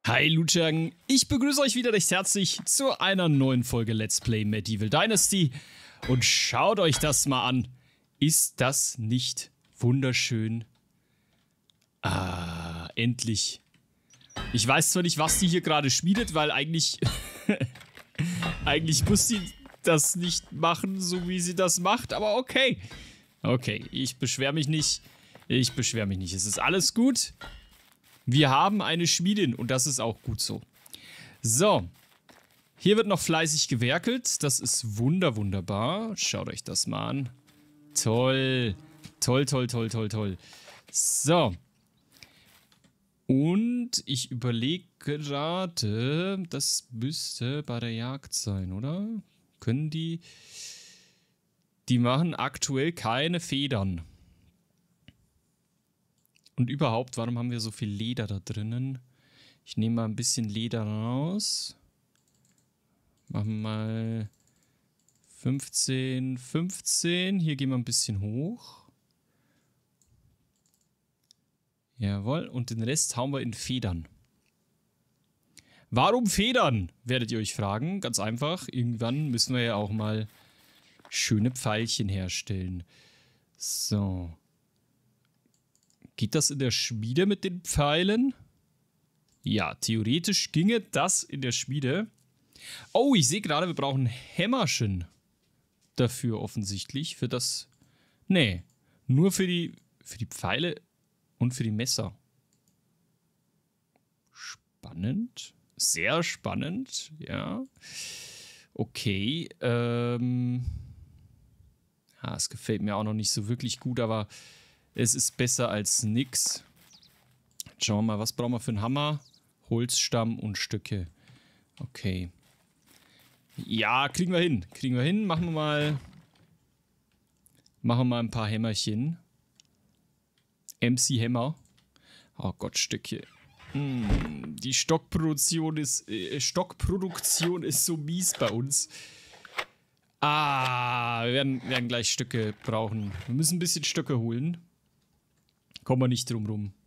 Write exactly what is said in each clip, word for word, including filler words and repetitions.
Hi Luchang, ich begrüße euch wieder recht herzlich zu einer neuen Folge Let's Play Medieval Dynasty und schaut euch das mal an. Ist das nicht wunderschön? Ah, endlich. Ich weiß zwar nicht, was die hier gerade schmiedet, weil eigentlich eigentlich muss sie das nicht machen, so wie sie das macht, aber okay. Okay, ich beschwere mich nicht. Ich beschwere mich nicht. Es ist alles gut. Wir haben eine Schmiedin und das ist auch gut so. So, hier wird noch fleißig gewerkelt. Das ist wunder, wunderbar. Schaut euch das mal an. Toll, toll, toll, toll, toll, toll. So. Und ich überlege gerade, das müsste bei der Jagd sein, oder? Können die... Die machen aktuell keine Federn. Und überhaupt, warum haben wir so viel Leder da drinnen? Ich nehme mal ein bisschen Leder raus. Machen mal fünfzehn, fünfzehn. Hier gehen wir ein bisschen hoch. Jawohl, und den Rest hauen wir in Federn. Warum Federn, werdet ihr euch fragen. Ganz einfach, irgendwann müssen wir ja auch mal schöne Pfeilchen herstellen. So. Geht das in der Schmiede mit den Pfeilen? Ja, theoretisch ginge das in der Schmiede. Oh, ich sehe gerade, wir brauchen Hämmerchen dafür offensichtlich. Für das... Nee, nur für die, für die Pfeile und für die Messer. Spannend. Sehr spannend, ja. Okay, ähm... ja, es gefällt mir auch noch nicht so wirklich gut, aber... Es ist besser als nix. Schauen wir mal, was brauchen wir für einen Hammer? Holzstamm und Stücke. Okay. Ja, kriegen wir hin. Kriegen wir hin. Machen wir mal... Machen wir mal ein paar Hämmerchen. M C Hämmer. Oh Gott, Stücke. Hm, die Stockproduktion ist... Äh, Stockproduktion ist so mies bei uns. Ah, wir werden, werden gleich Stücke brauchen. Wir müssen ein bisschen Stöcke holen. Kommen wir nicht drum rum.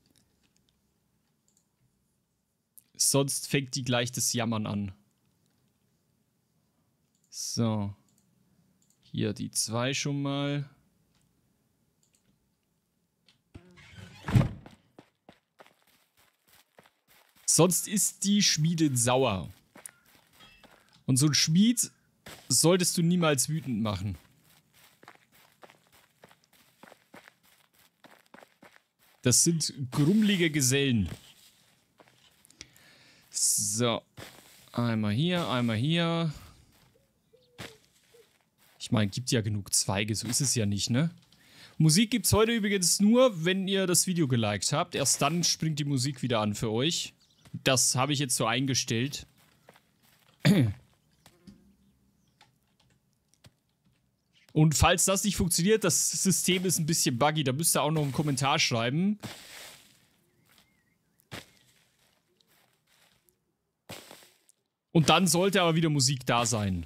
Sonst fängt die gleich das Jammern an. So. Hier die zwei schon mal. Sonst ist die Schmiedin sauer. Und so ein Schmied solltest du niemals wütend machen. Das sind grummelige Gesellen. So. Einmal hier, einmal hier. Ich meine, gibt ja genug Zweige, so ist es ja nicht, ne? Musik gibt's heute übrigens nur, wenn ihr das Video geliked habt. Erst dann springt die Musik wieder an für euch. Das habe ich jetzt so eingestellt. Und falls das nicht funktioniert, das System ist ein bisschen buggy, da müsst ihr auch noch einen Kommentar schreiben. Und dann sollte aber wieder Musik da sein.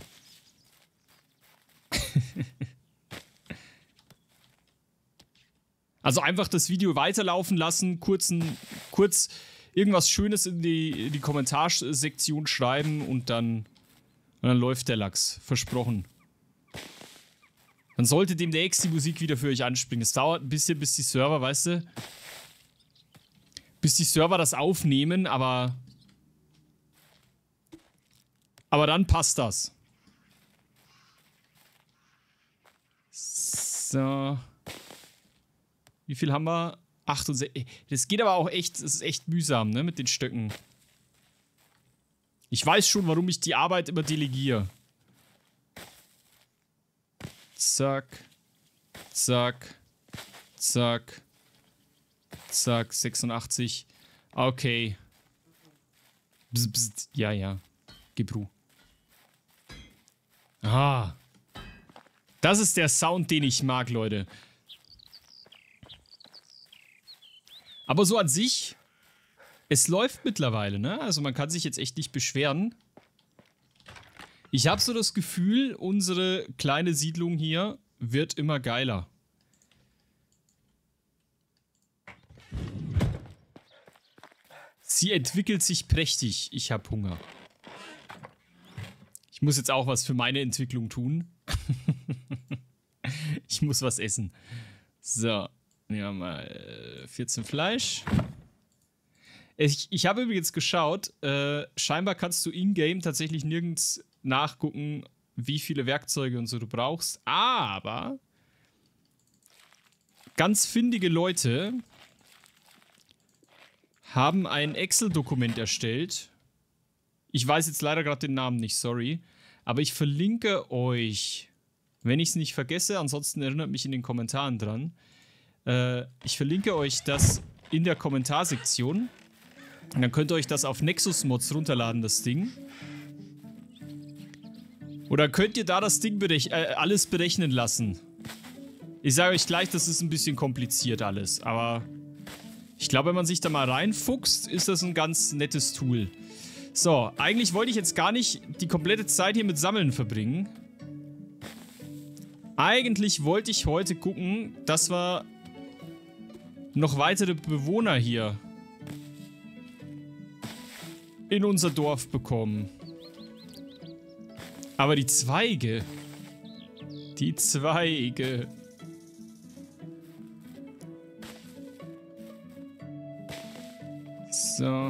Also einfach das Video weiterlaufen lassen, kurz, ein, kurz irgendwas Schönes in die, in die Kommentarsektion schreiben und dann, und dann läuft der Lachs. Versprochen. Dann sollte demnächst die Musik wieder für euch anspringen. Es dauert ein bisschen, bis die Server, weißt du, bis die Server das aufnehmen, aber aber dann passt das. So. Wie viel haben wir? achtundsechzig. Das geht aber auch echt, das ist echt mühsam, ne, mit den Stöcken. Ich weiß schon, warum ich die Arbeit immer delegiere. Zack, zack, zack, zack, sechsundachtzig. Okay. Bzz, bzz. Ja, ja. Gib Ruhe. Ah. Das ist der Sound, den ich mag, Leute. Aber so an sich, es läuft mittlerweile, ne? Also man kann sich jetzt echt nicht beschweren. Ich habe so das Gefühl, unsere kleine Siedlung hier wird immer geiler. Sie entwickelt sich prächtig. Ich habe Hunger. Ich muss jetzt auch was für meine Entwicklung tun. Ich muss was essen. So. Ja, mal vierzehn Fleisch. Ich, ich habe übrigens geschaut, äh, scheinbar kannst du in-game tatsächlich nirgends nachgucken, wie viele Werkzeuge und so du brauchst. Aber ganz findige Leute haben ein Excel-Dokument erstellt. Ich weiß jetzt leider gerade den Namen nicht, sorry. Aber ich verlinke euch, wenn ich es nicht vergesse, ansonsten erinnert mich in den Kommentaren dran. Äh, ich verlinke euch das in der Kommentarsektion. Und dann könnt ihr euch das auf Nexus Mods runterladen, das Ding. Oder könnt ihr da das Ding berech äh, alles berechnen lassen. Ich sage euch gleich, das ist ein bisschen kompliziert alles. Aber ich glaube, wenn man sich da mal reinfuchst, ist das ein ganz nettes Tool. So, eigentlich wollte ich jetzt gar nicht die komplette Zeit hier mit Sammeln verbringen. Eigentlich wollte ich heute gucken, dass wir noch weitere Bewohner hier in unser Dorf bekommen. Aber die Zweige. Die Zweige. So.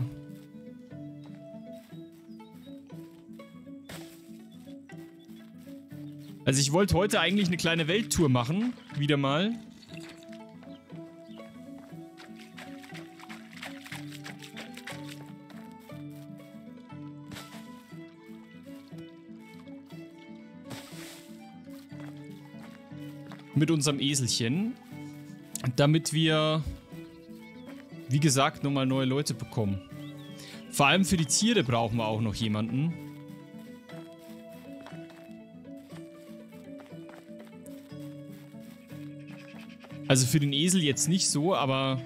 Also ich wollte heute eigentlich eine kleine Welttour machen. Wieder mal. Mit unserem Eselchen. Damit wir, wie gesagt, nochmal neue Leute bekommen. Vor allem für die Tiere brauchen wir auch noch jemanden. Also für den Esel jetzt nicht so, aber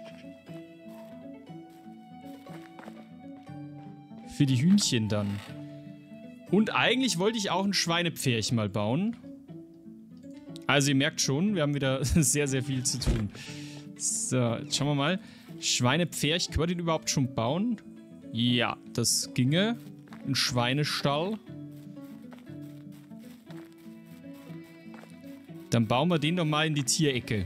für die Hühnchen dann. Und eigentlich wollte ich auch ein Schweinepferchen mal bauen. Also ihr merkt schon, wir haben wieder sehr, sehr viel zu tun. So, jetzt schauen wir mal. Schweinepferch, können wir den überhaupt schon bauen? Ja, das ginge. Ein Schweinestall. Dann bauen wir den doch mal in die Tierecke.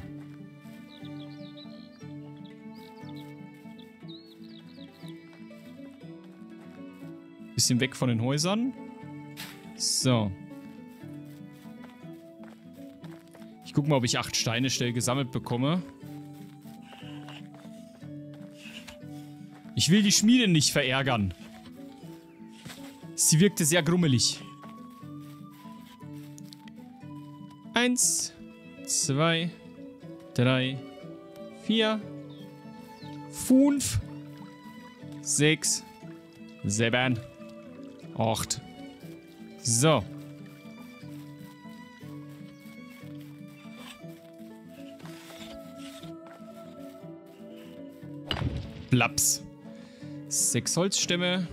Bisschen weg von den Häusern. So. Ich gucke mal, ob ich acht Steine schnell gesammelt bekomme. Ich will die Schmiede nicht verärgern. Sie wirkte sehr grummelig. Eins, zwei, drei, vier, fünf, sechs, sieben, acht. So. Blaps. Sechs Holzstämme.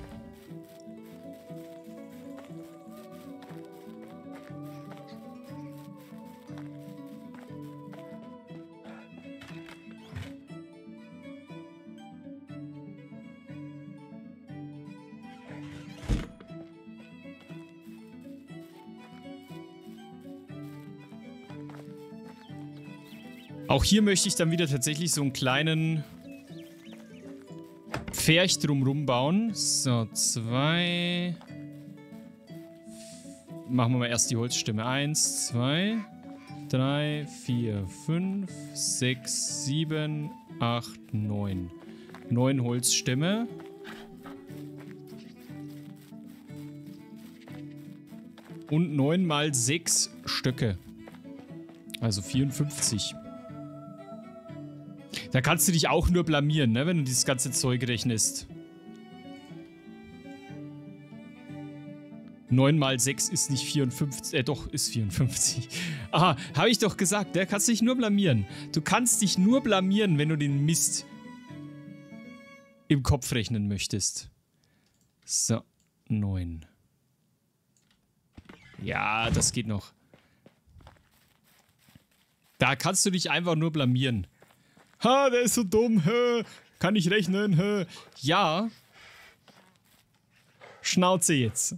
Auch hier möchte ich dann wieder tatsächlich so einen kleinen Pferch drumrum bauen. So, zwei. Machen wir mal erst die Holzstämme. Eins, zwei, drei, vier, fünf, sechs, sieben, acht, neun. Neun Holzstämme. Und neun mal sechs Stöcke. Also vierundfünfzig. Da kannst du dich auch nur blamieren, ne, wenn du dieses ganze Zeug rechnest. neun mal sechs ist nicht vierundfünfzig. Äh, doch, ist vierundfünfzig. Aha, habe ich doch gesagt, ne? Kannst dich nur blamieren. Du kannst dich nur blamieren, wenn du den Mist im Kopf rechnen möchtest. So, neun. Ja, das geht noch. Da kannst du dich einfach nur blamieren. Ha, der ist so dumm. Hä? kann ich rechnen. Hä? Ja. Schnauze jetzt.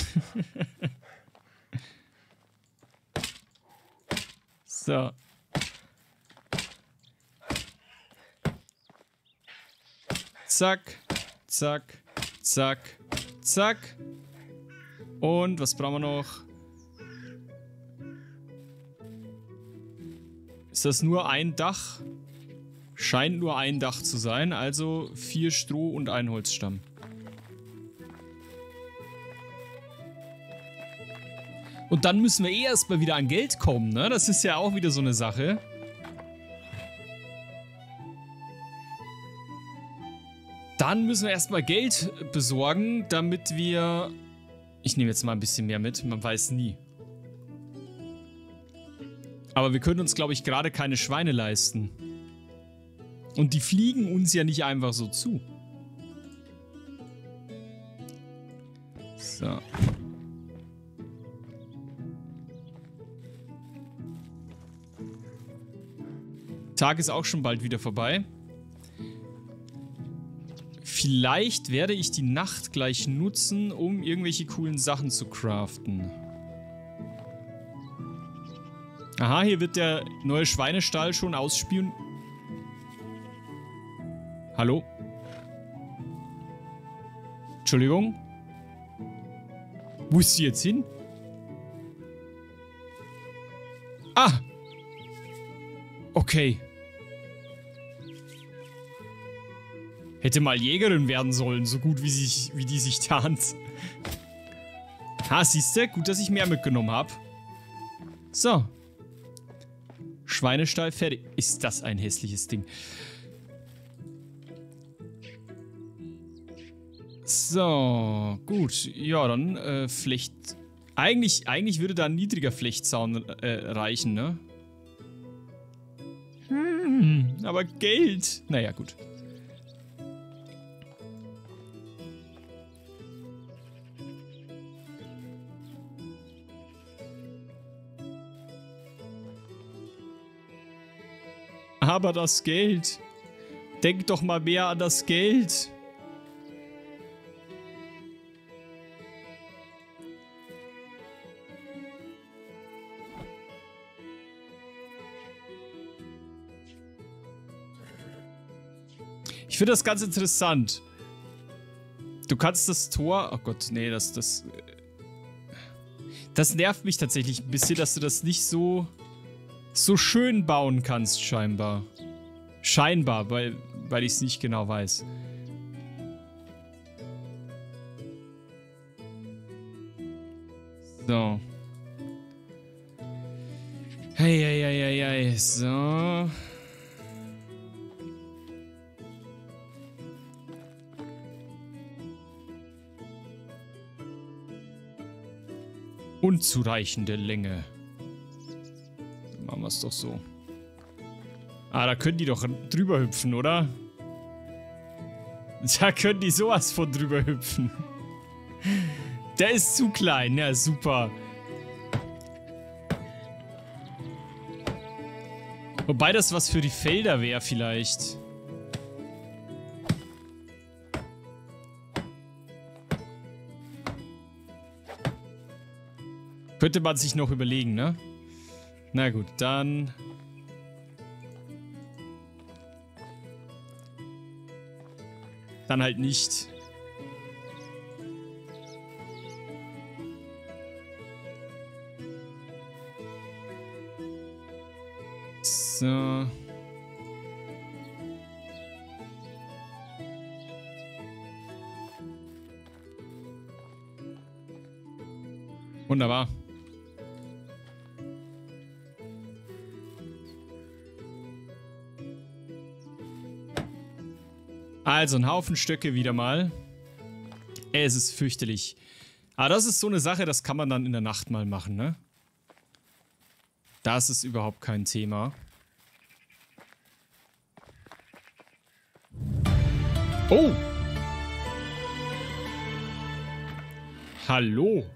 So. Zack, zack, zack, zack. Und was brauchen wir noch? Ist das nur ein Dach? Scheint nur ein Dach zu sein, also vier Stroh und ein Holzstamm. Und dann müssen wir eh erstmal wieder an Geld kommen, ne? Das ist ja auch wieder so eine Sache. Dann müssen wir erstmal Geld besorgen, damit wir... Ich nehme jetzt mal ein bisschen mehr mit, man weiß nie. Aber wir können uns, glaube ich, gerade keine Schweine leisten. Und die fliegen uns ja nicht einfach so zu. So. Tag ist auch schon bald wieder vorbei. Vielleicht werde ich die Nacht gleich nutzen, um irgendwelche coolen Sachen zu craften. Aha, hier wird der neue Schweinestall schon ausspielen. Hallo? Entschuldigung? Wo ist sie jetzt hin? Ah! Okay. Hätte mal Jägerin werden sollen, so gut wie, sich, wie die sich tarnt. Ha, siehste, gut, dass ich mehr mitgenommen habe. So. Schweinestall fertig. Ist das ein hässliches Ding. So, gut. Ja, dann äh, Flecht. Eigentlich, eigentlich würde da ein niedriger Flechtzaun äh, reichen, ne? Hm, aber Geld. Naja, gut. Aber das Geld. Denk doch mal mehr an das Geld. Ich finde das ganz interessant. Du kannst das Tor... Oh Gott, nee, das... Das, das nervt mich tatsächlich ein bisschen, dass du das nicht so... so schön bauen kannst, scheinbar. Scheinbar, weil, weil ich es nicht genau weiß. So. Hey, hey, hey, hey, hey. So. Unzureichende Länge. Machen wir es doch so. Ah, da können die doch drüber hüpfen, oder? Da können die sowas von drüber hüpfen. Der ist zu klein. Ja, super. Wobei das was für die Felder wäre vielleicht. Könnte man sich noch überlegen, ne? Na gut, dann... Dann halt nicht. So. Wunderbar. Also ein Haufen Stöcke wieder mal. Es ist fürchterlich. Aber das ist so eine Sache, das kann man dann in der Nacht mal machen, ne? Das ist überhaupt kein Thema. Oh! Hallo!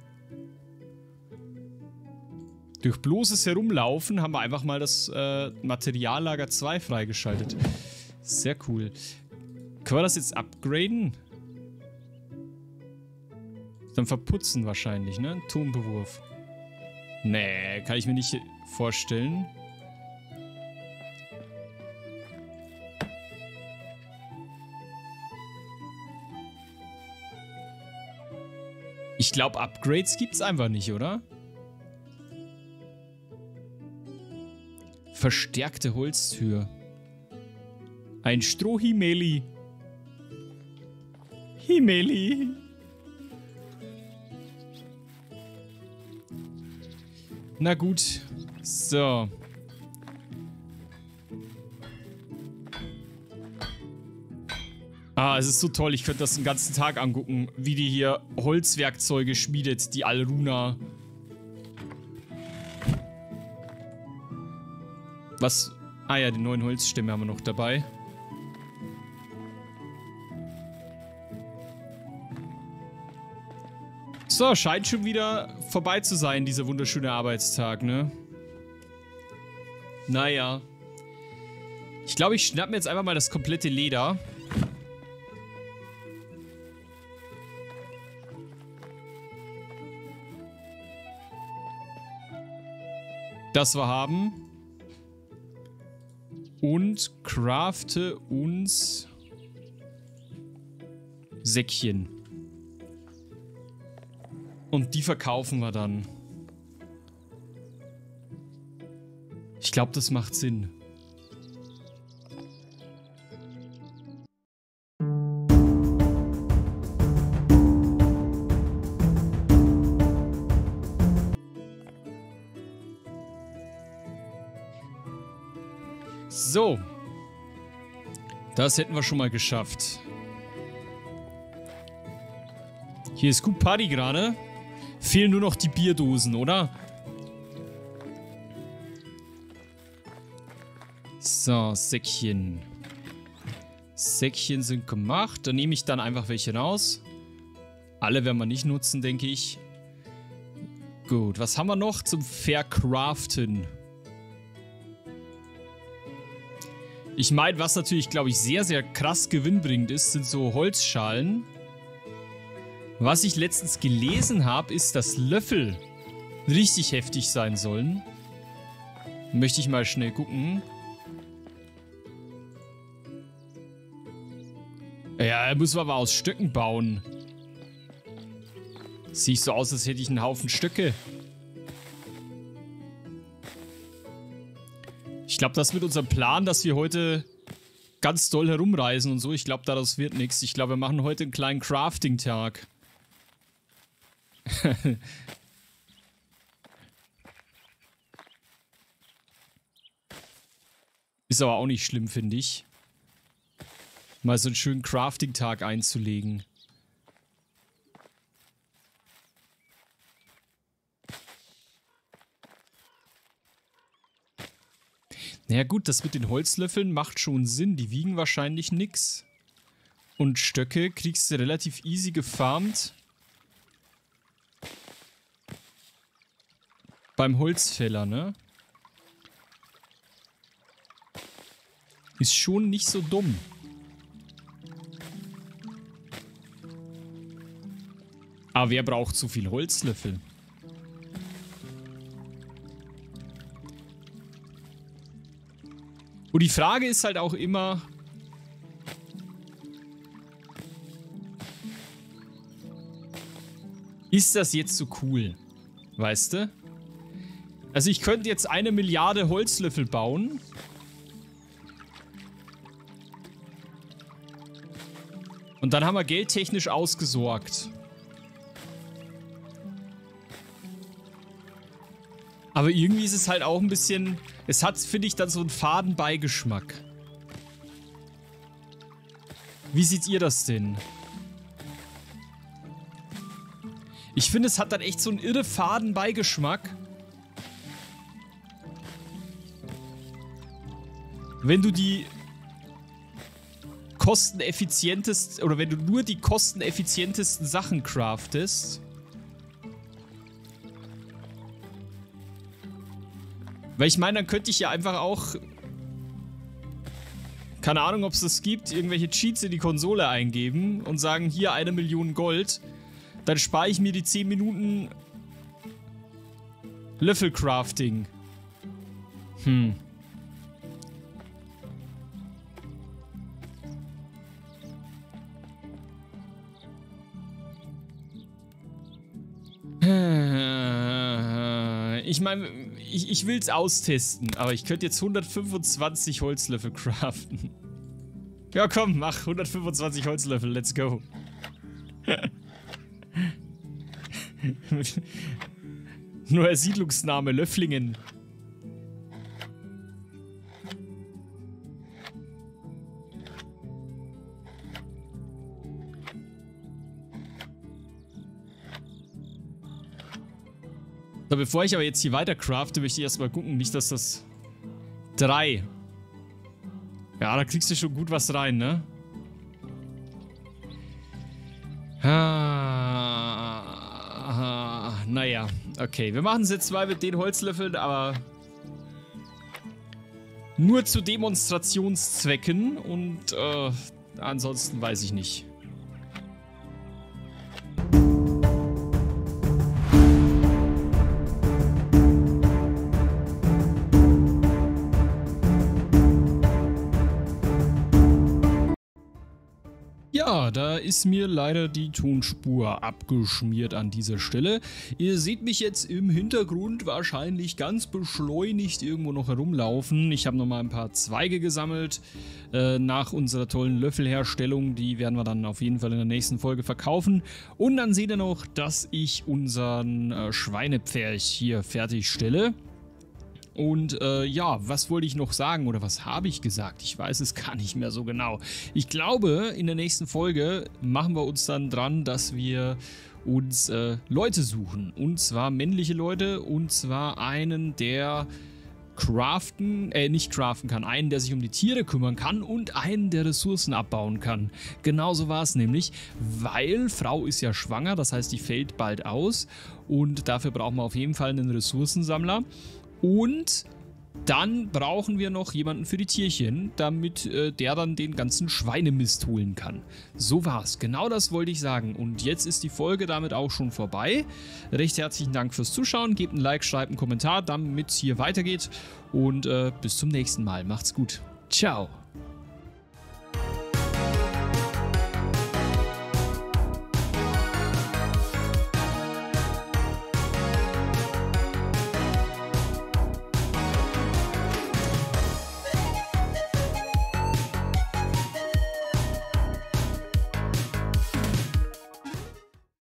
Durch bloßes Herumlaufen haben wir einfach mal das äh, Materiallager zwei freigeschaltet. Sehr cool. Können wir das jetzt upgraden? Dann verputzen wahrscheinlich, ne? Turmbewurf. Nee, kann ich mir nicht vorstellen. Ich glaube, Upgrades gibt's einfach nicht, oder? Verstärkte Holztür. Ein Strohhimeli. Himeli. Na gut. So. Ah, es ist so toll. Ich könnte das den ganzen Tag angucken, wie die hier Holzwerkzeuge schmiedet, die Alruna. Was? Ah ja, die neuen Holzstämme haben wir noch dabei. So, scheint schon wieder vorbei zu sein, dieser wunderschöne Arbeitstag, ne? Naja. Ich glaube, ich schnapp mir jetzt einfach mal das komplette Leder. Das wir haben. Und crafte uns Säckchen. Und die verkaufen wir dann. Ich glaube, das macht Sinn. So. Das hätten wir schon mal geschafft. Hier ist gut Party gerade. Fehlen nur noch die Bierdosen, oder? So, Säckchen. Säckchen sind gemacht. Da nehme ich dann einfach welche raus. Alle werden wir nicht nutzen, denke ich. Gut, was haben wir noch zum Verkraften? Ich meine, was natürlich, glaube ich, sehr, sehr krass gewinnbringend ist, sind so Holzschalen. Was ich letztens gelesen habe, ist, dass Löffel richtig heftig sein sollen. Möchte ich mal schnell gucken. Ja, müssen wir aber aus Stöcken bauen. Sieht so aus, als hätte ich einen Haufen Stöcke. Ich glaube, das mit unserem Plan, dass wir heute ganz doll herumreisen und so, ich glaube, daraus wird nichts. Ich glaube, wir machen heute einen kleinen Crafting-Tag. Ist aber auch nicht schlimm, finde ich. Mal so einen schönen Crafting-Tag einzulegen. Naja gut, das mit den Holzlöffeln macht schon Sinn. Die wiegen wahrscheinlich nix. Und Stöcke kriegst du relativ easy gefarmt. Beim Holzfäller, ne? Ist schon nicht so dumm. Aber wer braucht so viel Holzlöffel? Und die Frage ist halt auch immer... Ist das jetzt so cool? Weißt du? Also ich könnte jetzt eine Milliarde Holzlöffel bauen. Und dann haben wir geldtechnisch ausgesorgt. Aber irgendwie ist es halt auch ein bisschen... Es hat, finde ich, dann so einen faden Beigeschmack. Wie seht ihr das denn? Ich finde, es hat dann echt so einen irre faden Beigeschmack. Wenn du die kosteneffizientesten, oder wenn du nur die kosteneffizientesten Sachen craftest. Weil ich meine, dann könnte ich ja einfach auch keine Ahnung, ob es das gibt, irgendwelche Cheats in die Konsole eingeben und sagen, hier eine Million Gold. Dann spare ich mir die zehn Minuten Löffelcrafting. Hm. Ich meine, ich, ich will es austesten, aber ich könnte jetzt hundertfünfundzwanzig Holzlöffel craften. Ja komm, mach hundertfünfundzwanzig Holzlöffel, let's go. Neuer Siedlungsname, Löfflingen. So, bevor ich aber jetzt hier weiter crafte, möchte ich erstmal gucken, nicht, dass das... Drei. Ja, da kriegst du schon gut was rein, ne? Ah, naja, okay. Wir machen es jetzt mal mit den Holzlöffeln, aber... nur zu Demonstrationszwecken und äh, ansonsten weiß ich nicht. Ja, da ist mir leider die Tonspur abgeschmiert an dieser Stelle. Ihr seht mich jetzt im Hintergrund wahrscheinlich ganz beschleunigt irgendwo noch herumlaufen. Ich habe nochmal ein paar Zweige gesammelt äh, nach unserer tollen Löffelherstellung. Die werden wir dann auf jeden Fall in der nächsten Folge verkaufen. Und dann seht ihr noch, dass ich unseren äh, Schweinepferch hier fertigstelle. Und äh, ja, was wollte ich noch sagen oder was habe ich gesagt? Ich weiß es gar nicht mehr so genau. Ich glaube, in der nächsten Folge machen wir uns dann dran, dass wir uns äh, Leute suchen. Und zwar männliche Leute und zwar einen, der craften, äh, nicht craften kann, einen, der sich um die Tiere kümmern kann und einen, der Ressourcen abbauen kann. Genauso war es nämlich, weil Frau ist ja schwanger, das heißt, die fällt bald aus und dafür brauchen wir auf jeden Fall einen Ressourcensammler. Und dann brauchen wir noch jemanden für die Tierchen, damit äh, der dann den ganzen Schweinemist holen kann. So war's. Genau das wollte ich sagen. Und jetzt ist die Folge damit auch schon vorbei. Recht herzlichen Dank fürs Zuschauen. Gebt ein Like, schreibt einen Kommentar, damit es hier weitergeht. Und äh, bis zum nächsten Mal. Macht's gut. Ciao.